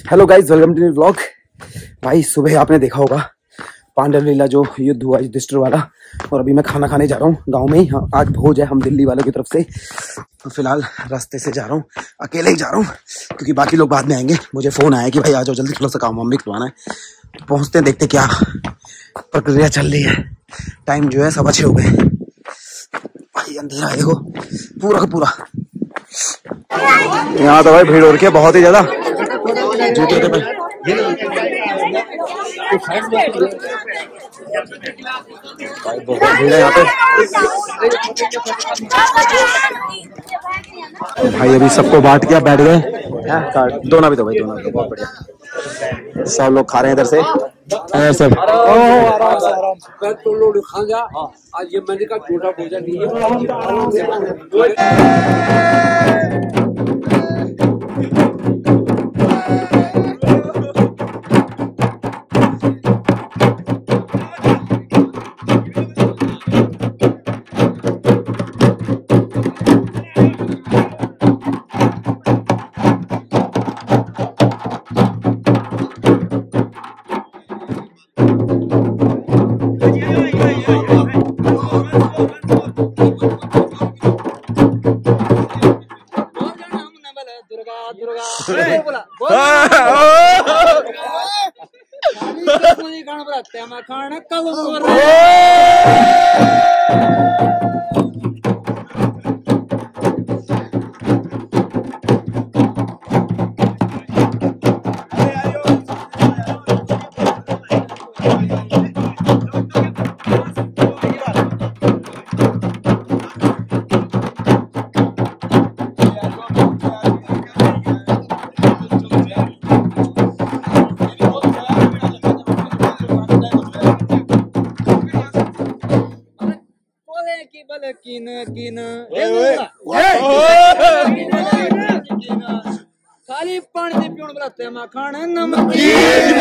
Hello guys, welcome to vlog. भाई सुबह आपने देखा होगा पांडव लीला जो युद्ध हुआ युधिष्ठिर वाला, और अभी मैं खाना खाने जा रहा हूँ गांव में ही। हाँ, आज भोज है हम दिल्ली वालों की तरफ से। तो फिलहाल रास्ते से जा रहा हूँ, अकेले ही जा रहा हूँ क्योंकि बाकी लोग बाद में आएंगे। मुझे फोन आया कि भाई आ जाओ जल्दी, थोड़ा सा काम वाम भी करवाना है। तो पहुँचते हैं, देखते क्या प्रक्रिया चल रही है। टाइम जो है 6:15 हो गए। भाई अंधेरा है देखो पूरा का पूरा। यहाँ तो भाई भीड़ हो रखी है बहुत ही ज्यादा। जूते पे भाई बहुत भीड़ है यहाँ पे। भाई अभी सबको बांट के बैठ गए। दोना भी तो भाई, दोना भी तो बहुत बढ़िया। सब लोग खा रहे हैं इधर से सब। तो लोग खा जा। आज ये मैंने का छोटा भोजन नहीं है। खाली पानी से पीण बनाते मखान नमकीन।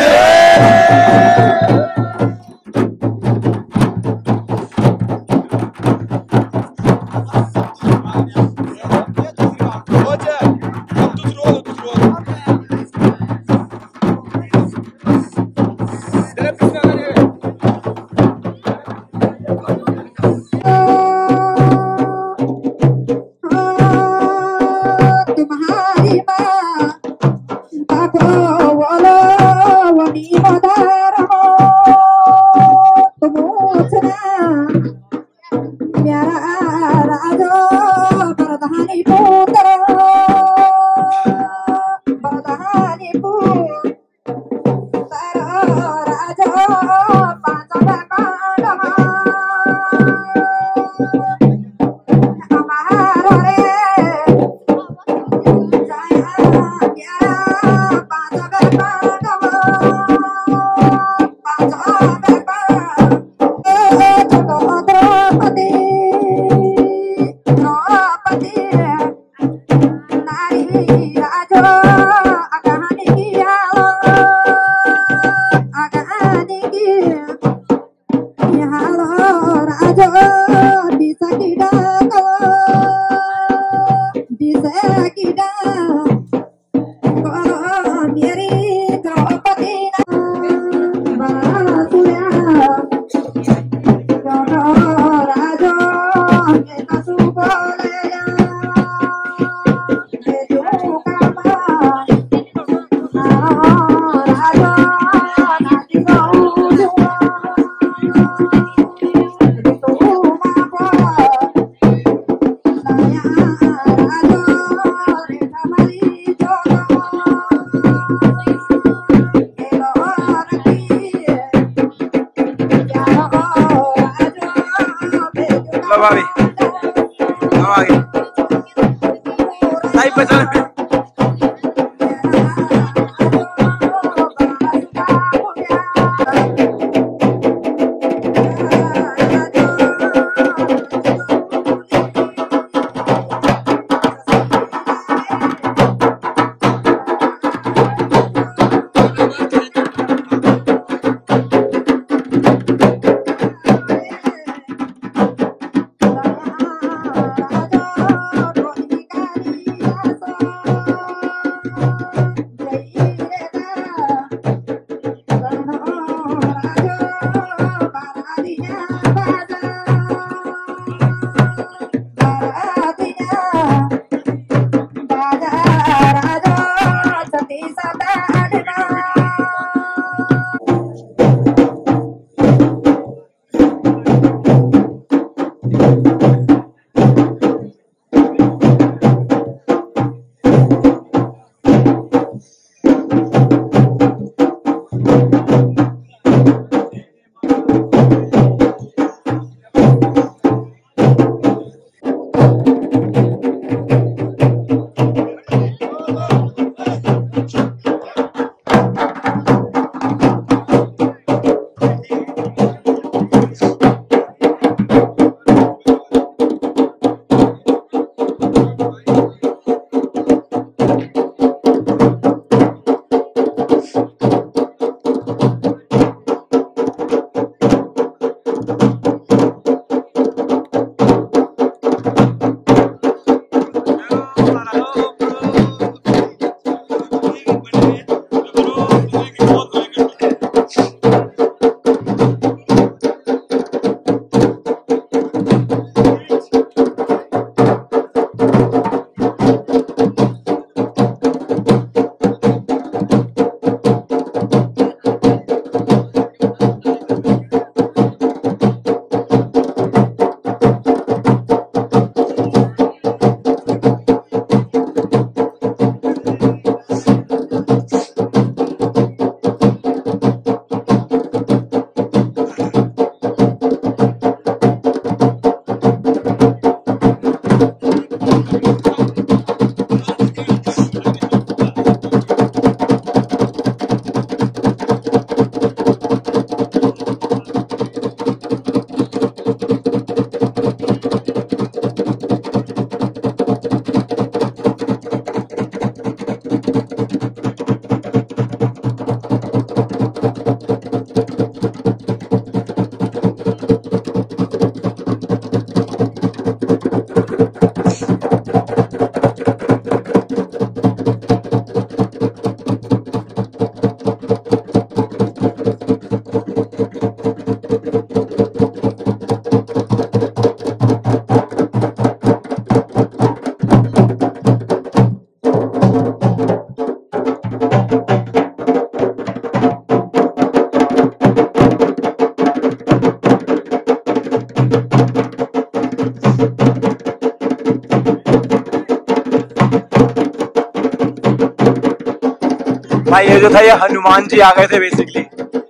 भाई ये जो था ये हनुमान जी आ गए थे बेसिकली।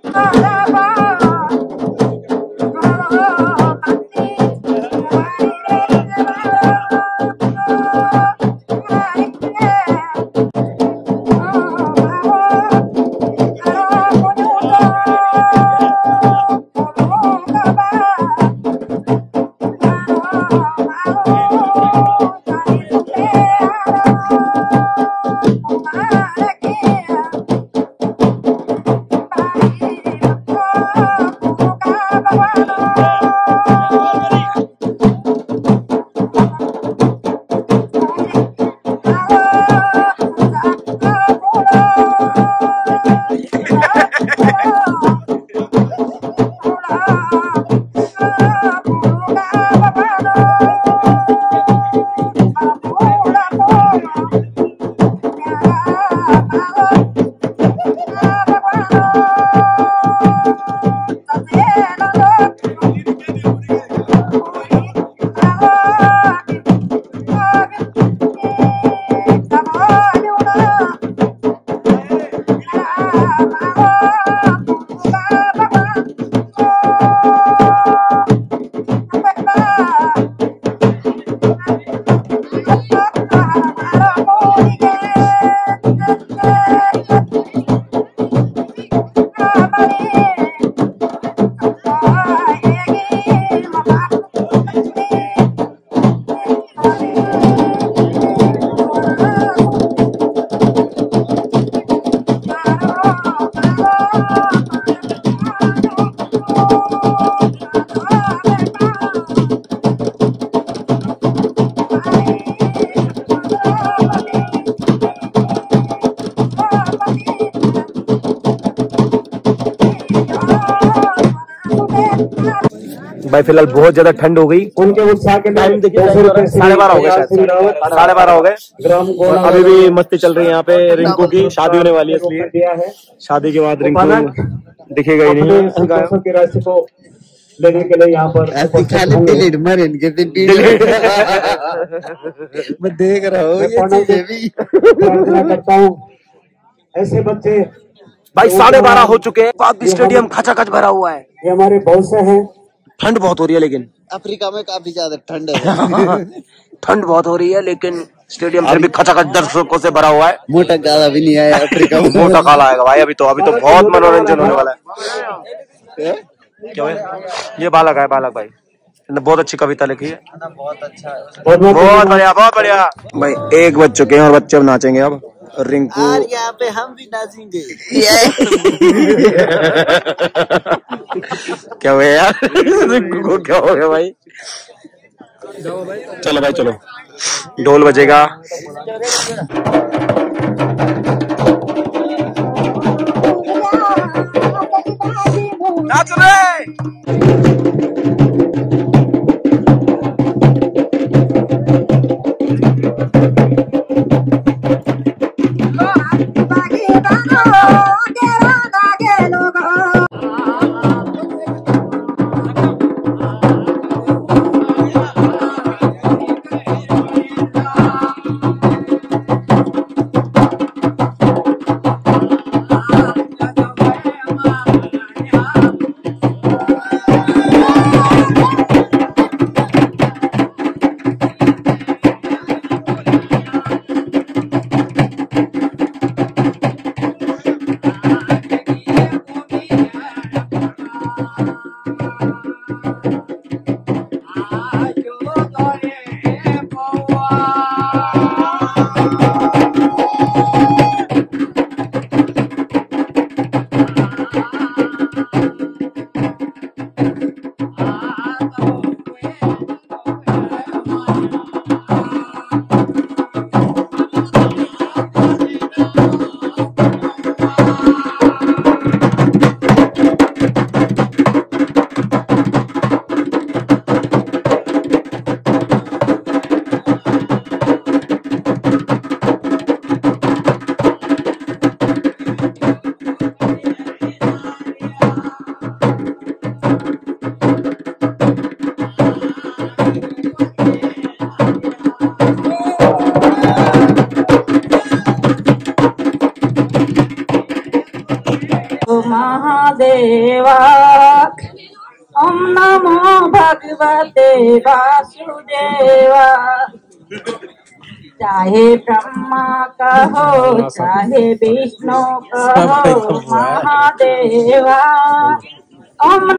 भाई फिलहाल बहुत ज्यादा ठंड हो गई। उनके उत्साह के टाइम देखिए 12:30 हो गए, शायद 12:30 हो गए। अभी भी मस्ती चल रही है यहाँ पे। रिंकू की शादी होने वाली है, इसलिए शादी के बाद रिंकू दिखेगा ही नहीं। की राशि को लेने के लिए यहाँ पर मैं देख रहा हूँ ये भी। प्रार्थना करता हूँ ऐसे बच्चे। भाई 12:30 हो चुके हैं। स्टेडियम खचाखच भरा हुआ है। ये हमारे बहुत से हैं। ठंड बहुत हो रही है, लेकिन अफ्रीका में काफी ज्यादा ठंड है। ठंड बहुत हो रही है, लेकिन स्टेडियम फिर भी खचाखच दर्शकों से भरा हुआ है। मोटा काला भी नहीं आया अफ्रीका में। मोटा काला आएगा भाई। अभी तो बहुत मनोरंजन होने वाला है। क्या है ये? बालक है, बालक भाई ने बहुत अच्छी कविता लिखी है। बहुत अच्छा है। बहुत बढ़िया, बहुत बढ़िया। भाई 1 बज चुके हैं और बच्चे अब नाचेंगे। अब रिंकू यहाँ पे हम भी नाचेंगे। क्या हुआ यार? रिंकू को क्या हो गया भाई? चलो भाई चलो, ढोल बजेगा। नाच रहे। महादेवा। ओम नमो भगवते वासुदेवा। चाहे ब्रह्मा कहो चाहे विष्णु कहो महादेवा। ओम